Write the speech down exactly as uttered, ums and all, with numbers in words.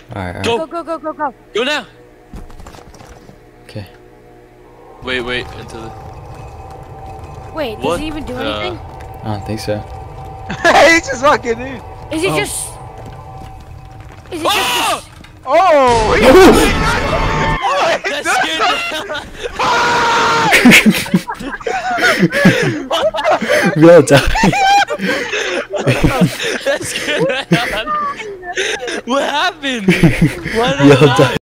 Alright, alright. Go. Go, go, go, go, go. Go now. Okay. Wait, wait, into the... Wait, does What he even do the- anything? I don't think so. He's just walking in. Is he Oh. just... Is he Oh! just... Oh! He That scared the We all died. That scared the hell out of me. What happened? Why did We I all die? died.